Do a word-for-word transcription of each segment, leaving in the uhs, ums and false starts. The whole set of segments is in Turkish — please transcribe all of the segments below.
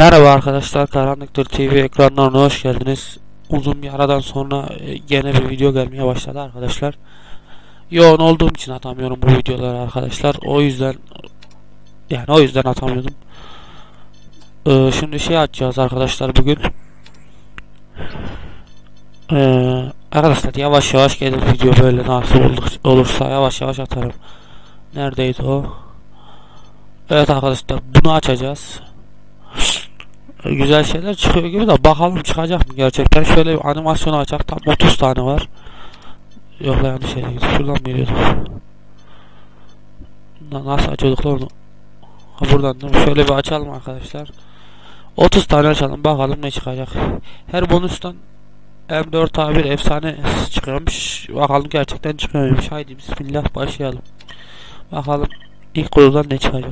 Merhaba arkadaşlar, Karanlıktır T V ekranlarına hoş geldiniz. Uzun bir aradan sonra yine bir video gelmeye başladı arkadaşlar. Yoğun olduğum için atamıyorum bu videoları arkadaşlar. O yüzden yani o yüzden atamıyordum. Ee, şimdi şey açacağız arkadaşlar bugün. Ee, arkadaşlar yavaş yavaş gelir video, böyle nasıl olursa yavaş yavaş atarım. Neredeydi o? Evet arkadaşlar, bunu açacağız. Güzel şeyler çıkıyor gibi de bakalım çıkacak mı gerçekten. Şöyle bir animasyonu açacak, tam otuz tane var. Yok lan, yanlış yere gidiyor. Şuradan veriyorduk. Nasıl açıyorduk onu? Ha, buradan değil mi? Şöyle bir açalım arkadaşlar. otuz tane açalım, bakalım ne çıkacak. Her bonustan M dört A bir efsane çıkıyormuş. Bakalım gerçekten çıkıyormuş. Haydi bismillah başlayalım. Bakalım ilk kutudan ne çıkacak.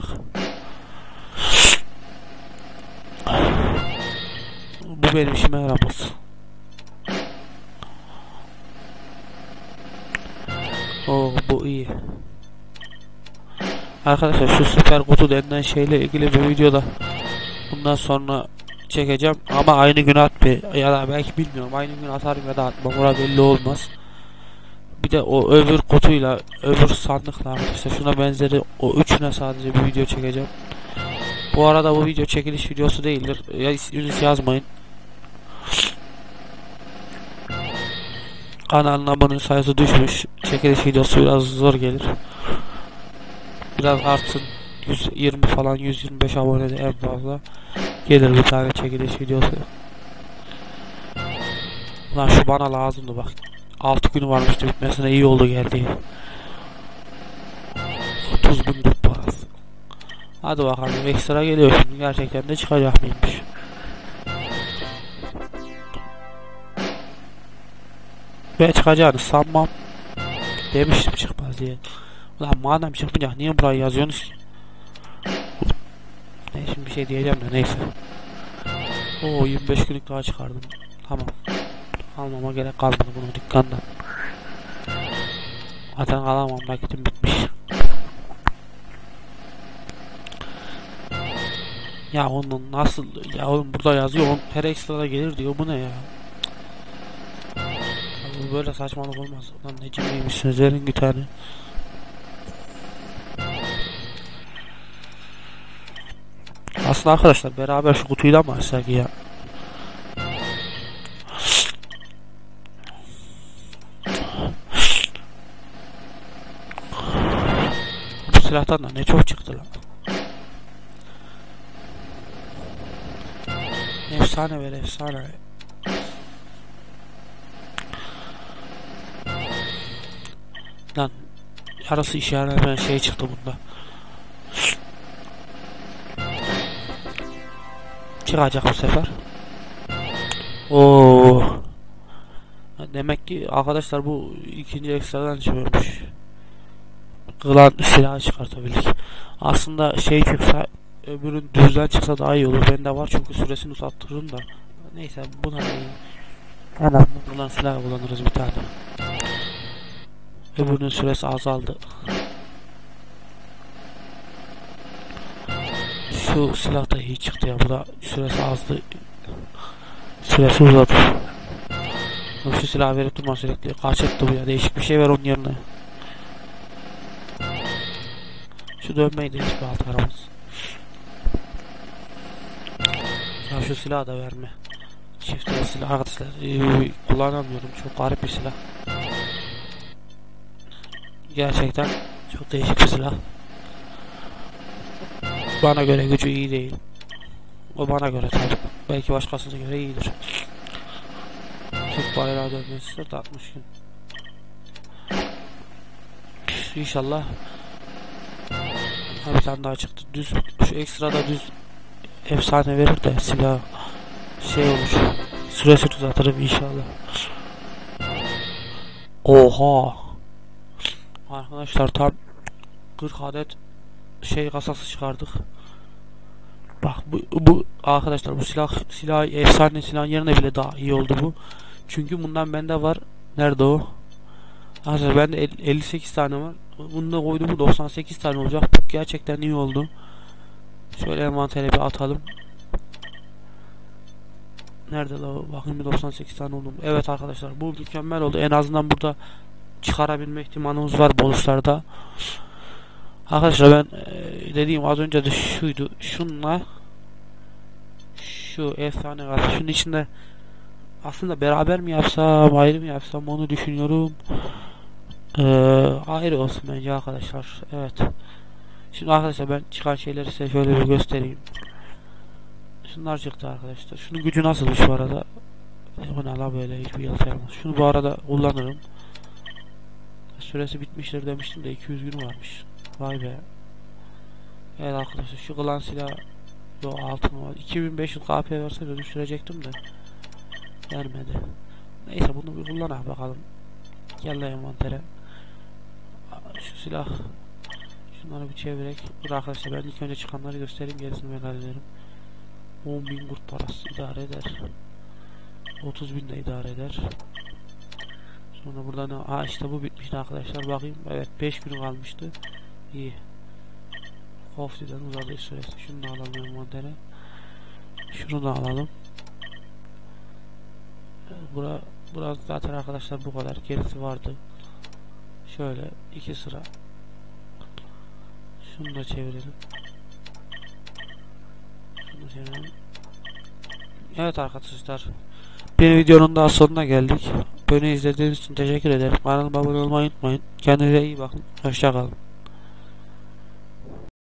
Bu benim işime yaramaz. Oo, bu iyi. Arkadaşlar şu süper kutu denilen şeyle ilgili bir videoda bundan sonra çekeceğim ama aynı gün atmayayım ya da belki bilmiyorum, aynı gün atarım ya da atmam, orada belli olmaz. Bir de o öbür kutuyla öbür sandıkla arkadaşlar şuna benzeri o üçüne sadece bir video çekeceğim. Bu arada bu video çekiliş videosu değildir ya, isminizi yazmayın. Kanalın abone sayısı düşmüş. Çekiliş videosu biraz zor gelir. Biraz artsın. yüz yirmi falan, yüz yirmi beş abone de en fazla gelir bir tane çekiliş videosu. Lan şu bana lazımdı bak. altı günü varmıştı bitmesine, iyi oldu geldi. otuz bin lira parası. Hadi bakalım, ekstra geliyor şimdi. Gerçekten de çıkacak mıymış? Ve çıkacağını sanmam. Demiştim çıkmaz diye. Ulan madem çıkmayacak niye burayı yazıyorsunuz ki? Ne şimdi bir şey diyeceğim de neyse. Oo, yirmi beş günlük daha çıkardım. Tamam. Almama gerek kalmadı bunu dükkandan. Zaten alamam, nakitim bitmiş. Ya onun nasıl ya, oğlum burada yazıyor on, her ekstra da gelir diyor, bu ne ya? Bu böyle saçmalık olmaz. Lan ne cimriymişsiniz, verin bir tane. Aslında arkadaşlar beraber şu kutuyu da mı açsak ya? Bu silahtan da ne çok çıktı lan. Efsane ver, efsane. Lan yarısı işaretleyen şey çıktı bunda. Çıkacak bu sefer. Oo. Demek ki arkadaşlar bu ikinci ekstradan çıkıyormuş. Kılan silahı çıkartabildik. Aslında şey çıksa, öbürün düzden çıksa daha iyi olur. Bende var çünkü süresini uzattırırım da. Neyse buna iyi. Hemen buradan silah kullanırız bir tane. Öbürünün süresi azaldı. Şu silah da iyi çıktı ya. Bu da süresi azdı. Süresi uzadı. Şu silahı verip durma sürekli. Kaç etti bu ya? Değişik bir şey ver onun yerine. Şu dönmeyi de hiç balta aramız. Ya şu silahı da verme. Çift el silah arkadaşlar. Ee, kullanamıyorum. Çok garip bir silah. Gerçekten çok değişik bir silah. Bana göre gücü iyi değil. O bana göre tabii. Belki başkasına göre iyidir. Türk bayrağı dönmesi dört altmış gün. İnşallah. Ha, bir tane daha çıktı. Düz, şu ekstra da düz efsane verir de silah şey olur. Süresi uzatırım inşallah. Oha. Arkadaşlar tam kırk adet şey kasası çıkardık. Bak bu, bu arkadaşlar bu silah silah efsane silahın yerine bile daha iyi oldu bu. Çünkü bundan bende var. Nerede o? Arkadaşlar bende elli sekiz tane var. Bunda koyduğum doksan sekiz tane olacak. Gerçekten iyi oldu. Şöyle envantere bir atalım. Nerede la? Bakayım, doksan sekiz tane oldu. Evet arkadaşlar, bu mükemmel oldu. En azından burada çıkarabilme ihtimalimiz var bonuslarda. Arkadaşlar ben e, dediğim az önce de şuydu. Şunla şu efsane var. Şunun içinde aslında beraber mi yapsam, ayrı mı yapsam onu düşünüyorum. Ee, ayrı olsun bence arkadaşlar. Evet. Şimdi arkadaşlar ben çıkan şeyleri size şöyle bir göstereyim. Şunlar çıktı arkadaşlar. Şunun gücü nasılmış bu arada? Bu ne la böyle, hiçbir yazı yaramaz. Şunu bu arada kullanırım. Süresi bitmiştir demiştim de iki yüz gün varmış. Vay be. Evet arkadaşlar, şu klan silah yo altın var. iki bin beş yüz K P verse dönüştürecektim de vermedi. Neyse bunu bir kullanak bakalım. Gel la envantere. Şu silah. Şunları bir çevirek. Dur arkadaşlar, ben ilk önce çıkanları göstereyim, gerisini ben hallederim. on bin kurt parası idare eder. otuz bin de idare eder. Sonra burada ne? Aa işte bu bitmişti arkadaşlar, bakayım. Evet, beş gün kalmıştı. İyi. Koftiden uzadı süresi. Şunu da alalım envantere. Şunu da alalım. Bura, burası zaten arkadaşlar bu kadar. Gerisi vardı. Şöyle iki sıra. Şunu da çevirelim. Şunu çevirelim. Evet arkadaşlar, bir videonun daha sonuna geldik. Beni izlediğiniz için teşekkür ederim. Kanalıma abone olmayı unutmayın. Kendinize iyi bakın. Hoşça kalın.